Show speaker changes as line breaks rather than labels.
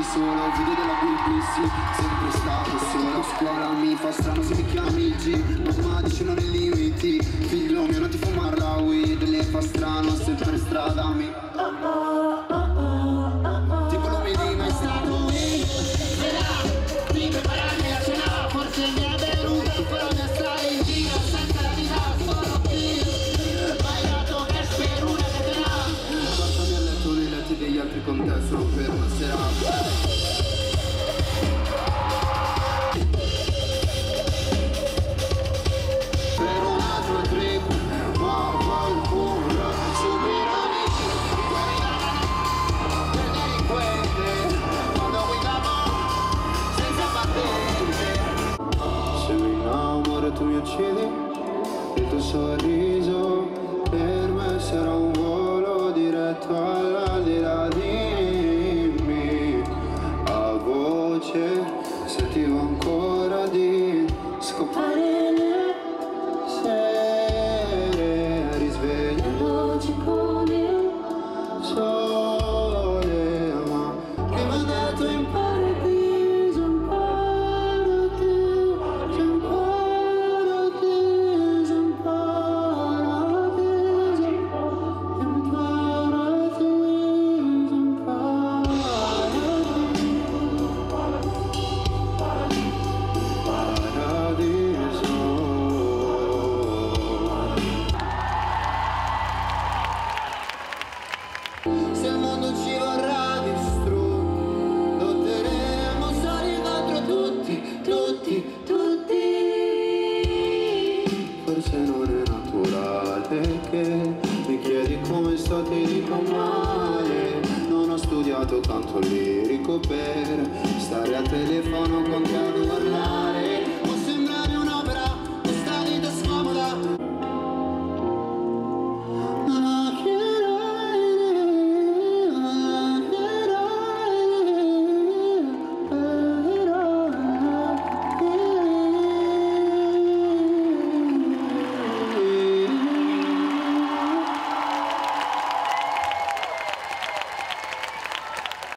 qui solo, video della Bilbissi, sempre stato solo. A scuola mi fa strano se mi chiami G, mamma dice non hai limiti, figlio mio non ti fumare la weed, le fa strano se per strada mi tipo l'umidi mai stato lì. Mi prepararmi a cena, forse mi è venuta però mi stare in giro senza la vita solo qui. Mai dato cash per una catena, portami a letto nei letti degli altri con te solo per una serata. Tu mi uccidi, il tuo sorriso per me sarà un volo diretto all'aldilà. Dimmi a voce se ti va ancora di scopare le sere, risveglio come il sole, ma che m'ha dato in paradiso, in paradiso, in paradiso. Se il mondo ci vorrà distrutto, lotteremo soli contro tutti, tutti, tutti. Forse non è naturale che mi chiedi come sto, ti dico male. Non ho studiato canto lirico per stare al telefono con te.